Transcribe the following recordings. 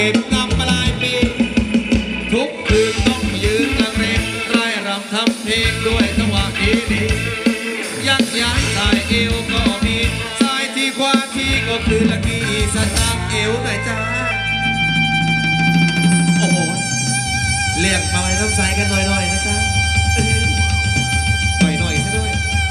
ก็บงำมาหลายปีทุกคืนต้องยืนนั่งเรนไร่รำทำเพลงด้วยจังหวะดีๆยักย้ายสายเอวก็มีสายที่ขวาที่ก็คือละกี้สตางเอวหน่อยจ้าโอ้โหเรียกมาไว้ต้องใส่กันหน่อยๆนะจ๊ะหน่อยๆซะด้วย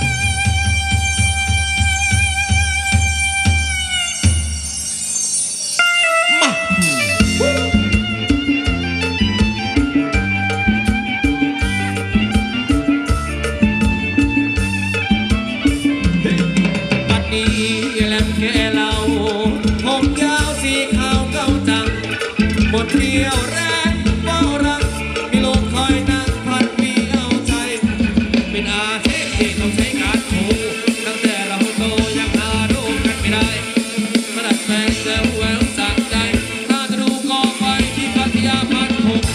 หมดเที่ยวแรกเฝ้ารักมีโลกคอยนั่งพันวีเอาใจเป็นอาชีพที่ต้องใช้การถูตั้งแต่เราโตยังหาดูกันไม่ได้มาดัดแปลงเซลล์แววสักใจถ้าจะดูก็ไปที่พัทยาพันหก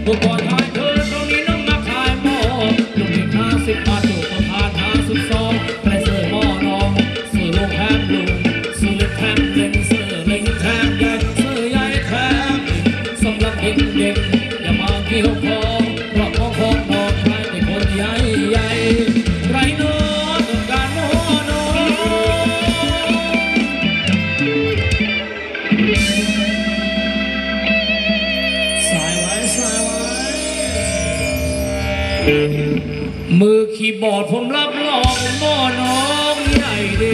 บุกบอลขายเธอตรงนี้น้องมาขายหม้อลูกเด็ก50 บาทถูกประทาน52ไปซื้อหม้อน้องซื้อลูกแถมลุงซื้อเล็กแถมเล็งซื้อเล็งแถมใหญ่ซื้อใหญ่แถมสำหรับเด็กๆอย่ามาเกี่ยวคอเพราะของน้องขายเป็นคนใหญ่ใหญ่ไรโน้ต้องการหม้อน้องสายไว้มือคีย์บอร์ดผมรับรองหม้อน้องใหญ่ดี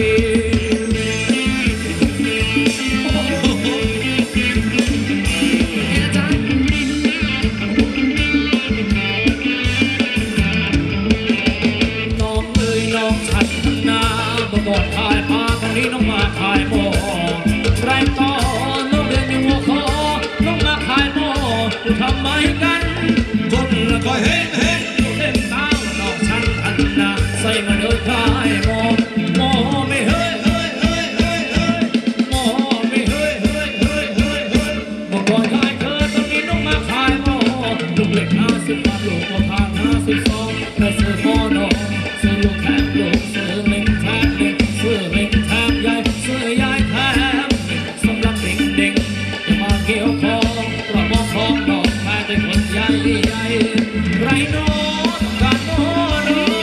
น้องเอ้ยน้องฉันนาเมื่อก่อนขายผ้าตอนนี้น้องมาขายหม้อไรต่อน้องเรียนอยู่หัวคอน้องมาขายหม้อจะทำไมกันคนละก็เห็นเล่นตามน้องฉันอันนาใส่มาเดินขายหม้อไม่เฮ้ยหม้อไม่เฮ้ยเมื่อก่อนขายเธอตอนนี้น้องมาขายหม้อลูกเล็ก50 บาทลูกประทาน52แต่ซื้อหม้อน้องซื้อลูกแถมลูกซื้อเล็กแถมเล็กซื้อเล็กแถมใหญ่ซื้อใหญ่แถมสำหรับเด็กๆอย่ามาเกี่ยวคอเพราะของน้องขายเป็นคนใหญ่ไรโน้ต้องการหม้อน้อง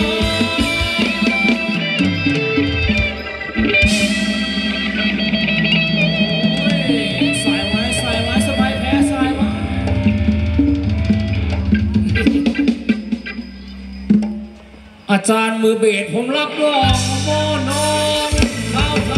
สายไว้สบายแพ้สายไว้อาจารย์มือเบสผมรับรองหม้อน้องเข้าทาง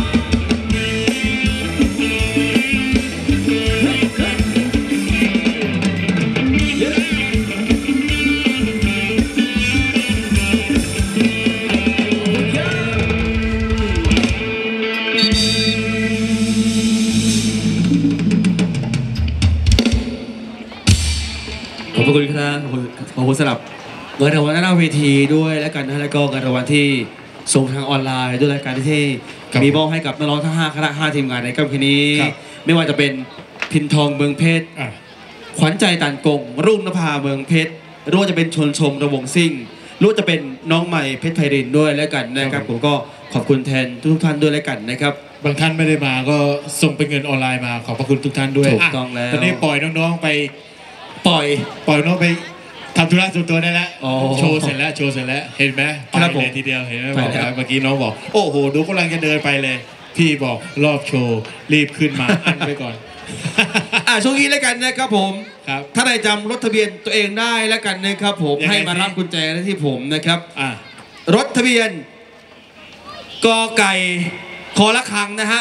ขอบคุณครับขอบคุณสำหรับเงินรางวัลหน้าเวทีด้วยและกันนะแล้วก็เงินรางวัลที่ส่งทางออนไลน์ด้วยและกันที่มีมอบให้กับน้องๆทั้ง5คณะ5ทีมงานในค่ำคืนนี้ไม่ว่าจะเป็นพินทองเมืองเพชรขวัญใจตันกงรุ่งนภาเมืองเพชรรู้ว่าจะเป็นชนชมระวงซิ่งรู้จะเป็นน้องใหม่เพชรไพรินด้วยและกันนะครับผมก็ขอบคุณแทนทุกท่านด้วยและกันนะครับบางท่านไม่ได้มาก็ส่งเป็นเงินออนไลน์มาขอบพระคุณทุกท่านด้วยถูกต้องแล้วตอนนี้ปล่อยน้องๆไปปล่อยน้องไปทำธุระส่วนตัวได้แล้วโชว์เสร็จแล้วเห็นไหมไปเลยทีเดียวเห็นไหมบอกแล้วเมื่อกี้น้องบอกโอ้โหดูกำลังจะเดินไปเลยพี่บอกรอบโชว์รีบขึ้นมาอันไปก่อนช่วงนี้แล้วกันนะครับผมถ้าใครจำรถทะเบียนตัวเองได้แล้วกันนะครับผมให้มารับกุญแจที่ผมนะครับรถทะเบียนกไก่คอละคังนะฮะ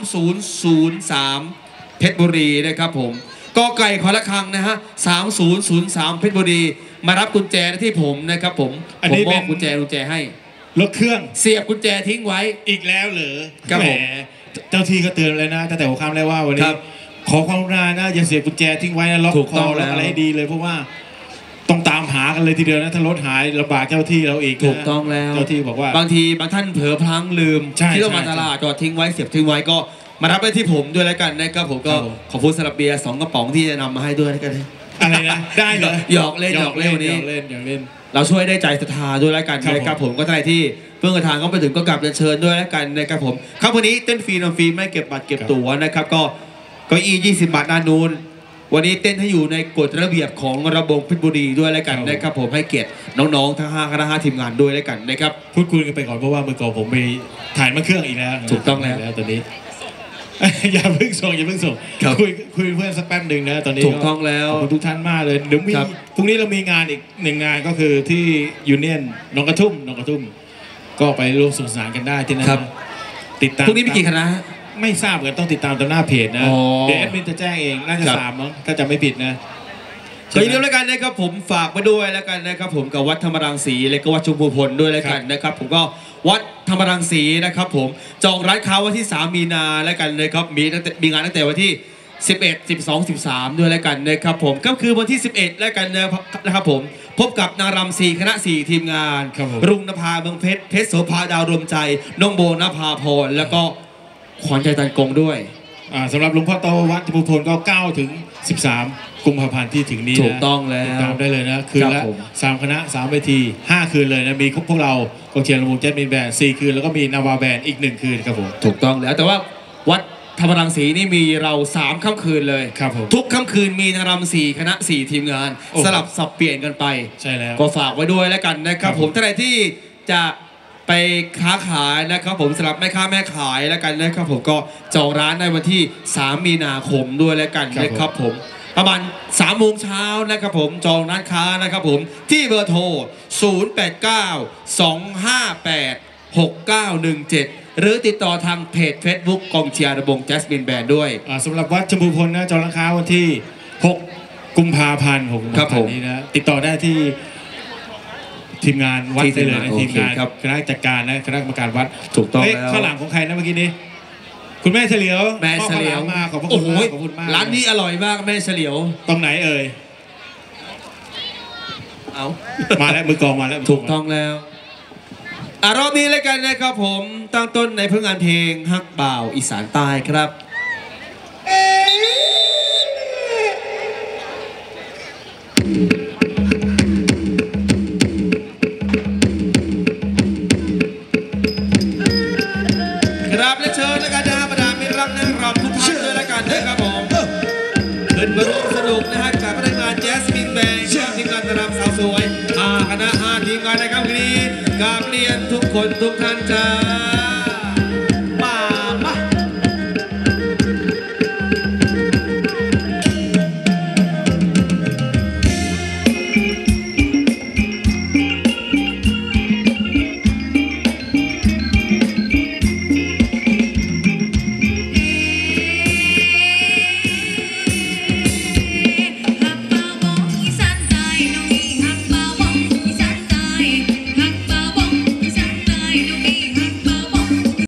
3003เพชรบุรีนะครับผมกไก่คอละคังนะฮะ3003เพชรบุรีมารับกุญแจที่ผมนะครับผมมอบกุญแจให้รถเครื่องเสียบกุญแจทิ้งไว้อีกแล้วเหรอครับผมเจ้าที่ก็เตือนเลยนะตั้งแต่หัวค่ำแล้วว่าวันนี้ขอความกรุณานะอย่าเสียบกุญแจทิ้งไว้นะล็อกคอล็อกอะไรให้ดีเลยเพราะว่าต้องตามหากันเลยทีเดียวนะถ้ารถหายลำบากเจ้าที่เราอีกถูกต้องแล้วเจ้าที่บอกว่าบางท่านเผลอพลั้งลืมที่เรามาตลาดจอดทิ้งไว้เสียบทิ้งไว้ก็มารับได้ที่ผมด้วยแล้วกันนะครับผมก็ขอบคุณสำหรับเบียร์2 กระป๋องที่จะนำมาให้ด้วยแล้วกันอะไรนะได้เหรอหยอกเล่นวันนี้เราช่วยได้ใจศรัทธาด้วยแล้วกันนะครับผมก็ใครที่เพิ่งทางก็ไปถึงก็กลับเชิญด้วยแล้วกันนะครับผมครับวันนี้เต้นฟรีนอนฟรีไม่เก็บบัตรเก็บตั๋วนะครับก็เก้าอี้20 บาทด้านนู้นวันนี้เต้นให้อยู่ในกฎระเบียบของระบบเพชรบุรีด้วยแล้วกันนะครับผมให้เกียรติน้องๆทั้ง5คณะ5ทีมงานด้วยแล้วกันนะครับพูดคุยกันไปก่อนเพราะว่าเมื่อก่อนผมไปถ่ายมาเครื่องอีกแล้วถูกต้องแล้วตอนนี้อย่าเพิ่งส่งคุยเพื่อนสักแป๊บหนึ่งนะตอนนี้ถูกต้องแล้วขอบคุณทุกท่านมากเลยเดี๋ยวมีพรุ่งนี้เรามีงานอีก1 งานก็คือที่ยูเนียนหนองกระทุ่มก็ไปร่วมสนุกสนานกันได้ที่นั่นติดตามพรุ่งนี้มีกี่คณะไม่ทราบกันต้องติดตามตามหน้าเพจนะเดี๋ยวแอดมินจะแจ้งเองน่าจะ3มั้งถ้าจะไม่ผิดนะก็อย่าลืมแล้วกันนะครับผมฝากมาด้วยแล้วกันนะครับผมกับวัดธรรมรังสีและก็วัดชุมพลด้วยแล้วกันนะครับผมก็วัดธรรมรังสีนะครับผมจองร้านค้าวันที่3 มีนาแล้วกันนะครับมีงานตั้งแต่วันที่11 12 13ด้วยแล้วกันนะครับผมก็คือวันที่11แล้วกันนะครับผมพบกับนางรำ4 คณะ 4 ทีมงานรุ่งนภาเมืองเพชรโสภาดาวรวมใจน้องโบนภาพรแล้วก็ขวัญใจตันกงด้วยสำหรับหลวงพ่อโตวัดชุมพลก็9 ถึง 13 กุมภาพันธ์ที่ถึงนี้นะถูกต้องแล้วติดตามได้เลยนะคืนครัละบผม 3 คณะ 3 เวที 5 คืนเลยนะมีพวกเรากองเชียร์ลำวงแจ๊สมินแบนด์4 คืนแล้วก็มีนาวาแบนด์อีก 1 คืนครับผมถูกต้องแล้วแต่ว่าวัดธรรมรังสีนี่มีเรา3 ค่ำคืนเลยครับผมทุกค่ำคืนมีนางรำ4 คณะ 4 ทีมงานโอ้โหสลับสับเปลี่ยนกันไปใช่แล้วก็ฝากไว้ด้วยแล้วกันนะครับครับผมท่านใดที่จะไปค้าขายนะครับผมสำหรับแม่ค้าแม่ขายแล้วกันนะครับผมก็จองร้านในวันที่ 3 มีนาคมด้วยแล้วกันนะครับผมประมาณ3 โมงเช้านะครับผมจองร้านค้านะครับผมที่เบอร์โทร 0892586917 หรือติดต่อทางเพจ Facebook กองเชียร์ระบงแจสมินแบนด์ด้วยสำหรับวัดชมพูพลนะจองราคาวันที่ 6 กุมภาพันธ์6 กุมครัภาบพัผนมธ์นี้นะติดต่อได้ที่ทีมงานวัดได้เลยนะที่ทีทีมมงางาน นครับคณะจัดการและคณะกรรมการวัดถูกต้องเฮ้ยแล้วข้างหลังของใครนะเมื่อกี้นี้ คุณแม่เฉลียวแม่เฉลียวมอบข้าหลามมาขอบพระโอ้คุณโหมากขอบคุณมากร้านนี้อร่อยมากแม่เฉลียวตรงไหนเอ่ยเอามาแล้วมือกลองมาแล้วถูกต้องแล้วรอบนี้เลยกันนะครับผมตั้งต้นในผลงานเพลงฮักบ่าวอีสานใต้ครับครับและเชิญและกันนะฮะบรรดามิตรรักนักรำทุกท่านด้วยและกันนะครับผมขึ้นมาร่วมสนุกนะฮะกับพนักงานแจสมินแบนด์ทีมงานรำสาวสวย5 คณะ 5 ทีมงานนะครับวันนี้กราบเรียนทุกคนทุกท่านจ้า